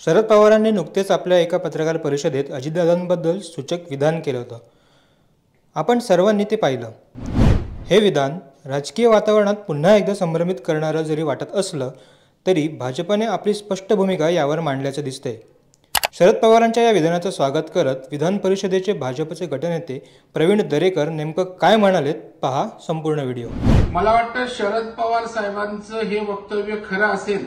शरद पवारांनी नुकतेच आपल्या एका पत्रकार परिषदेत अजितदादांबद्दल सूचक विधान केलं होतं. आपण सर्वांनी ते पाहिलं. हे विधान राजकीय वातावरणात पुन्हा एकदा संभ्रमित करणारं जरी वाटत असलं तरी भाजपने आपली स्पष्ट भूमिका यावर मांडल्याचं दिसतंय. शरद पवारांच्या या विधानाचं स्वागत करत विधान परिषदेचे भाजपचे गटनेते प्रवीण दरेकर नेमकं काय म्हणालेत पहा संपूर्ण व्हिडिओ. मला वाटतं शरद पवार साहेबांचं हे वक्तव्य खरं असेल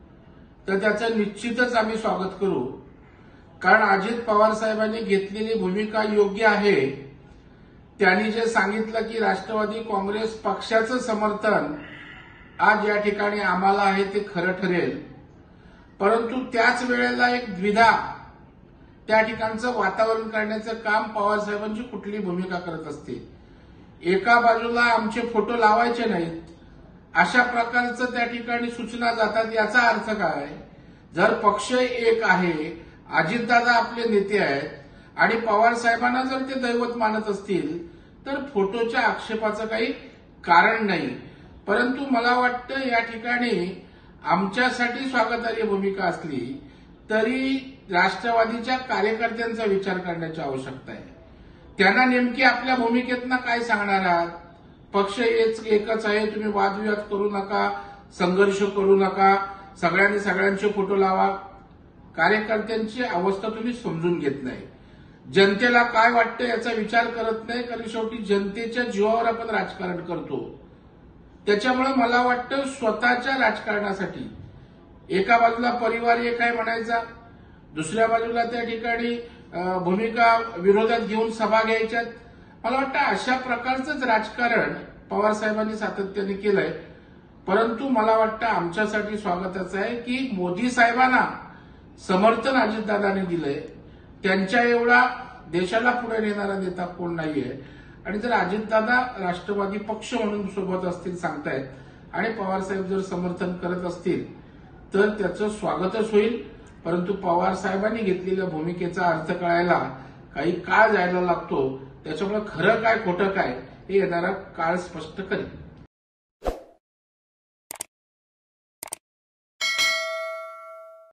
तर त्याचं निश्चितच आम्ही स्वागत करू, कारण अजित पवार साहेबांनी घेतलेली भूमिका योग्य आहे. त्यांनी जे सांगितलं की राष्ट्रवादी काँग्रेस पक्षाचं समर्थन आज या ठिकाणी आम्हाला आहे ते खरं ठरेल, परंतु त्याच वेळेला एक द्विधा त्या ठिकाणचं वातावरण करण्याचं काम पवार साहेबांची कुठली भूमिका करत असते. एका बाजूला आमचे फोटो लावायचे नाहीत अशा प्रकारचं त्या ठिकाणी सूचना जातात. याचा अर्थ काय? जर पक्ष एक आहे, अजितदादा आपले नेते आहेत आणि पवार साहेबांना जर ते दैवत मानत असतील तर फोटोच्या आक्षेपाचं काही कारण नाही. परंतु मला वाटतं या ठिकाणी आमच्यासाठी स्वागतार्ह भूमिका असली तरी राष्ट्रवादीच्या कार्यकर्त्यांचा विचार करण्याची आवश्यकता आहे. त्यांना नेमकी आपल्या भूमिकेतनं काय सांगणार आहात? पक्ष एकच आहे, तुम्ही वादविवाद करू नका, संघर्ष करू नका, सगळ्यांनी सगळ्यांचे फोटो लावा. कार्यकर्त्यांची अवस्था तुम्ही समजून घेत नाही. जनतेला काय वाटतं याचा विचार करत नाही, कारण शेवटी जनतेच्या जीवावर आपण राजकारण करतो. त्याच्यामुळे मला वाटतं स्वतःच्या राजकारणासाठी एका बाजूला परिवार एक आहे म्हणायचा, दुसऱ्या बाजूला त्या ठिकाणी भूमिका विरोधात घेऊन सभा घ्यायच्यात. मला वाटतं अशा प्रकारचंच राजकारण पवार साहेबांनी सातत्याने केलंय. परंतु मला वाटतं आमच्यासाठी स्वागताचं आहे की मोदी साहेबांना समर्थन अजितदादांनी दिलंय. त्यांच्या एवढा देशाला पुढे नेणारा नेता कोण नाहीये. आणि जर अजितदादा राष्ट्रवादी पक्ष म्हणून सोबत असतील सांगतायत आणि पवार साहेब जर समर्थन करत असतील तर त्याचं स्वागतच होईल. परंतु पवार साहेबांनी घेतलेल्या भूमिकेचा अर्थ कळायला काही काळ जायला लागतो. त्याच्यामुळे खरं काय खोटं काय हे येणारा काळ स्पष्ट करेल.